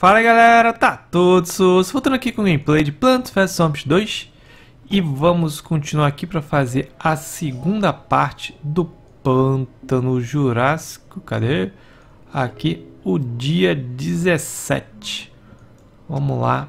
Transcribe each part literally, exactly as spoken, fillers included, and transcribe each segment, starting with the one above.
Fala galera, tá todos voltando aqui com o gameplay de Plants vs Zombies dois. E vamos continuar aqui para fazer a segunda parte do Pântano Jurássico. Cadê? Aqui o dia dezessete. Vamos lá.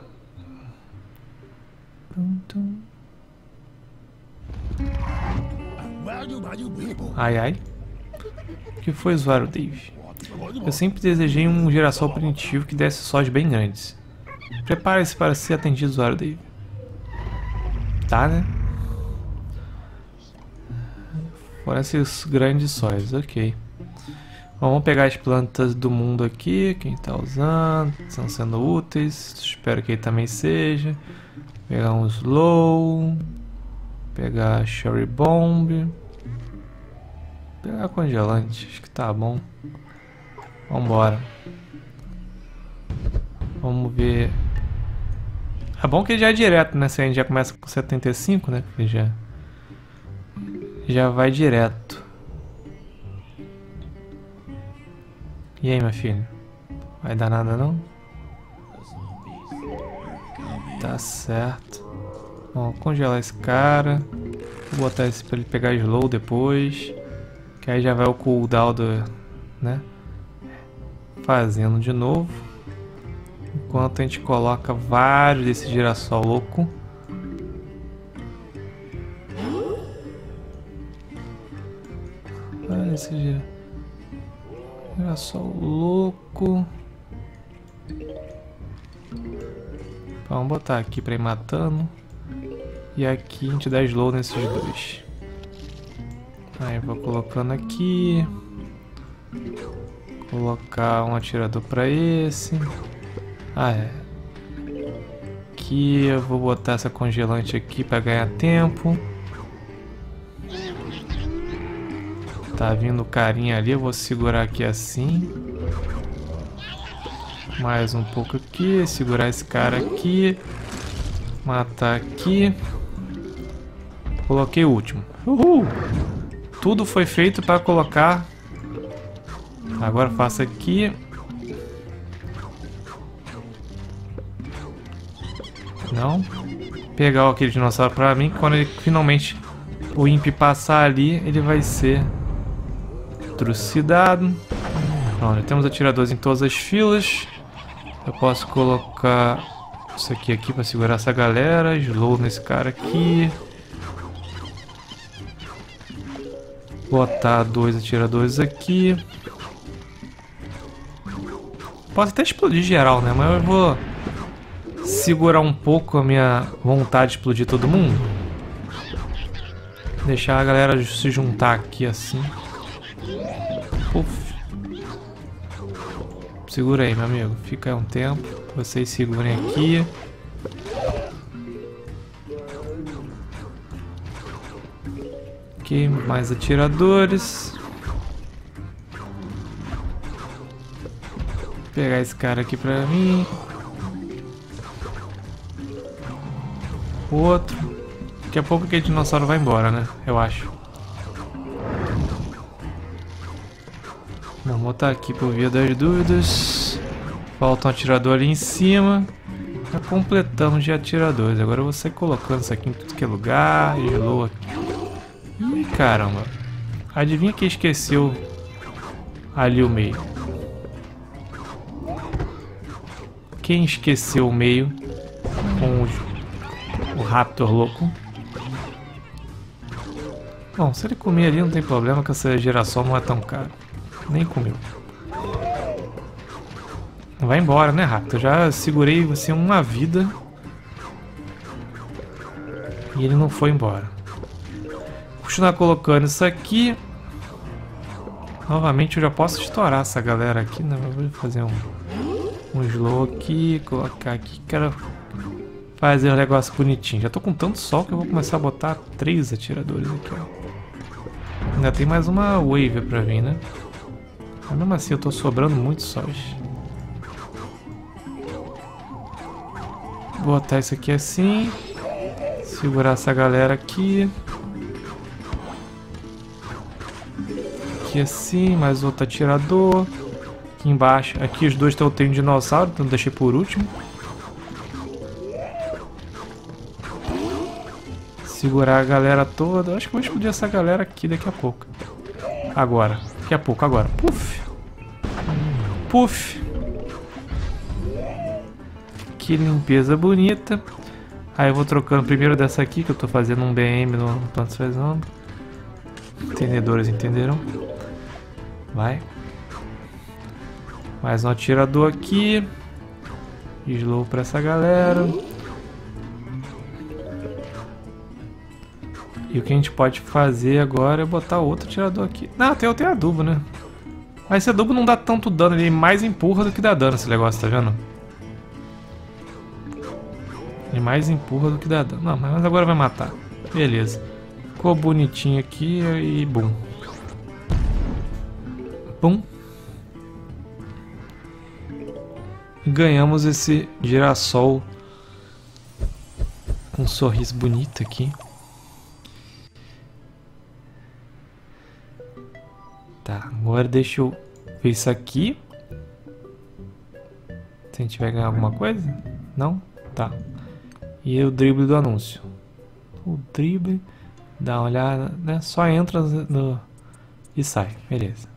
Ai ai. O que foi, usuário Dave? Eu sempre desejei um girassol primitivo que desse sós bem grandes. Prepare-se para ser atendido, usuário Dave. Tá, né? Fornece esses grandes sóis, ok. Bom, vamos pegar as plantas do mundo aqui, quem está usando, estão sendo úteis, espero que ele também seja. Pegar um slow, pegar cherry bomb, pegar congelante, acho que tá bom. Vambora. Vamos ver. É bom que já é direto, né? Se a gente já começa com setenta e cinco, né? Porque já, já vai direto. E aí, meu filho? Vai dar nada não? Tá certo. Bom, congelar esse cara. Vou botar esse pra ele pegar slow depois. Que aí já vai o cooldown do... né? Fazendo de novo. Enquanto a gente coloca vários desse girassol louco. Olha esse gira... girassol louco. Vamos botar aqui para ir matando. E aqui a gente dá slow nesses dois. Aí vou colocando aqui. Colocar um atirador para esse. Ah, é. Aqui eu vou botar essa congelante aqui para ganhar tempo. Tá vindo o carinha ali, eu vou segurar aqui assim. Mais um pouco aqui, segurar esse cara aqui. Matar aqui. Coloquei o último. Uhul! Tudo foi feito para colocar. Agora faço aqui. Não. Pegar aquele dinossauro pra mim. Quando ele finalmente o Imp passar ali, ele vai ser trucidado. Pronto, temos atiradores em todas as filas. Eu posso colocar isso aqui aqui para segurar essa galera. Slow nesse cara aqui. Botar dois atiradores aqui. Posso até explodir geral, né? Mas eu vou segurar um pouco a minha vontade de explodir todo mundo. Deixar a galera se juntar aqui assim. Puf. Segura aí, meu amigo. Fica aí um tempo. Vocês segurem aqui. Ok, mais atiradores. Vou pegar esse cara aqui pra mim. O outro. Daqui a pouco aquele dinossauro vai embora, né? Eu acho. Vamos botar aqui por via das dúvidas. Falta um atirador ali em cima. Já completamos de atiradores. Agora eu vou sair colocando isso aqui em tudo que é lugar. Gelou aqui. Ih, caramba. Adivinha quem esqueceu ali o meio? Quem esqueceu o meio com o, o Raptor louco? Bom, se ele comer ali não tem problema, que essa girassol não é tão caro. Nem comeu. Vai embora, né, Raptor? Já segurei você uma vida. E ele não foi embora. Continuar colocando isso aqui. Novamente eu já posso estourar essa galera aqui, né? Eu vou fazer um, um slow aqui, colocar aqui. Quero fazer um negócio bonitinho. Já tô com tanto sol que eu vou começar a botar três atiradores aqui, ó. Ainda tem mais uma wave pra vir, né? Mas mesmo assim eu tô sobrando muito sóis. Vou botar isso aqui assim. Segurar essa galera aqui. Aqui assim, mais outro atirador. Aqui embaixo, aqui os dois tem um dinossauro, então deixei por último. Segurar a galera toda. Acho que vou explodir essa galera aqui daqui a pouco. Agora, daqui a pouco, agora. Puf! Puf! Que limpeza bonita. Aí eu vou trocando primeiro dessa aqui, que eu tô fazendo um B M no Plants vs Zombies. Entendedores entenderam? Vai. Mais um atirador aqui. Slow pra essa galera. E o que a gente pode fazer agora é botar outro atirador aqui. Não, tem outro adubo, né? Mas esse adubo não dá tanto dano, ele mais empurra do que dá dano esse negócio, tá vendo? Ele mais empurra do que dá dano. Não, mas agora vai matar. Beleza. Ficou bonitinho aqui e bum. Bum. Ganhamos esse girassol com um sorriso bonito aqui. Tá, agora deixa eu ver isso aqui. Se a gente vai ganhar alguma coisa? Não? Tá. E o drible do anúncio. O drible, dá uma olhada, né? Só entra no... e sai. Beleza.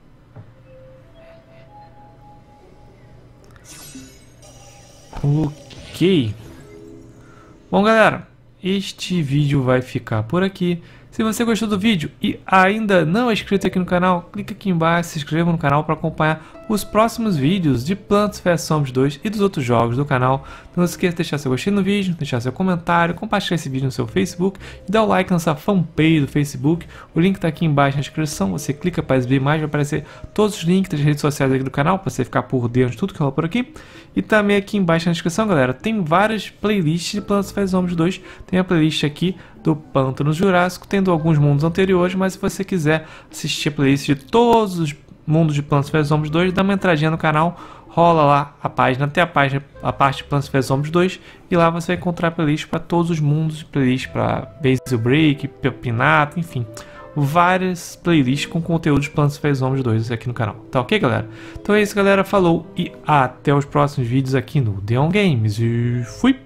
Ok. Bom, galera, este vídeo vai ficar por aqui. Se você gostou do vídeo e ainda não é inscrito aqui no canal, clica aqui embaixo, se inscreva no canal para acompanhar os próximos vídeos de Plants vs Zombies dois e dos outros jogos do canal. Não se esqueça de deixar seu gostei no vídeo, deixar seu comentário, compartilhar esse vídeo no seu Facebook e dar o like na nossa fanpage do Facebook. O link está aqui embaixo na descrição, você clica para exibir mais, vai aparecer todos os links das redes sociais aqui do canal para você ficar por dentro de tudo que rola por aqui. E também aqui embaixo na descrição, galera, tem várias playlists de Plants vs Zombies dois. Tem a playlist aqui do Pântano Jurássico, tendo alguns mundos anteriores, mas se você quiser assistir a playlist de todos os mundos de Plants vs Zombies dois, dá uma entradinha no canal, rola lá a página, até a página, a parte de Plants vs Zombies dois, e lá você vai encontrar playlist para todos os mundos, playlist para Basil Break, Pepinato, enfim, várias playlists com conteúdo de Plants vs Zombies dois aqui no canal. Tá ok, galera? Então é isso, galera. Falou e até os próximos vídeos aqui no Deon Games. E fui!